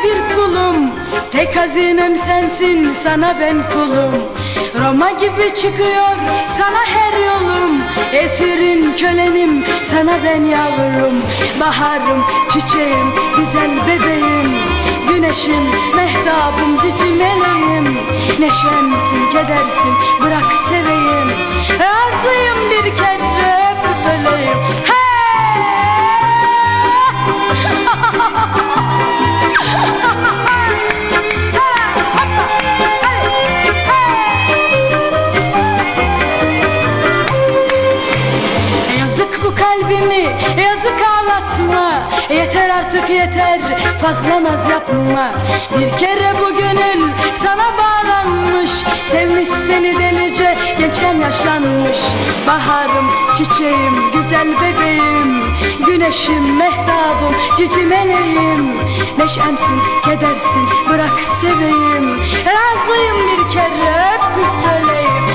bir kulum, tek hazinem sensin, sana ben kulum. Roma gibi çıkıyor sana her yolum, esirin kölenim, sana ben yavrum. Baharım, çiçeğim, güzel bebeğim, güneşim, mehtabım, cici meleğim. Neşemsin, kedersin, bırak seveyim, razıyım bir kere öpüp öleyim. Yazık bu kalbimi, yazık ağlatma. Yeter artık yeter, fazla naz yapma. Bir kere bu gönül sana bağlanmış, sevmiş seni delice, gençken yaşlanmış. Baharım, çiçeğim, güzel bebeğim, güneşim, mehtabım, cici meleğim. Neşemsin, kedersin, bırak seveyim, razıyım bir kere öpüp öleyim.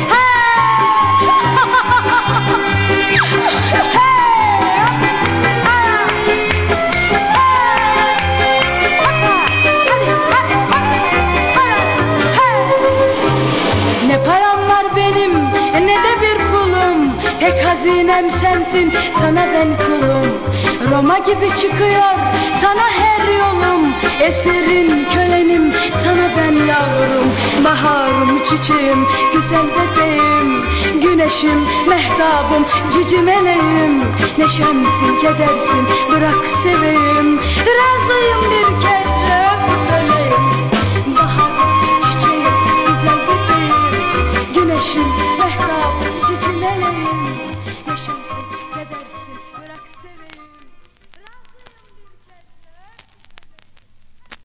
Ne param var benim, ne de bir pulum, tek hazinem sensin, sana ben kulum. Roma gibi çıkıyor sana her yolum, esirin kölenim, sana ben yavrum. Baharım, çiçeğim, güzel bebeğim, güneşim, mehtabım, cici meleğim. Neşemsin, kedersin, bırak seveyim, razıyım bir kere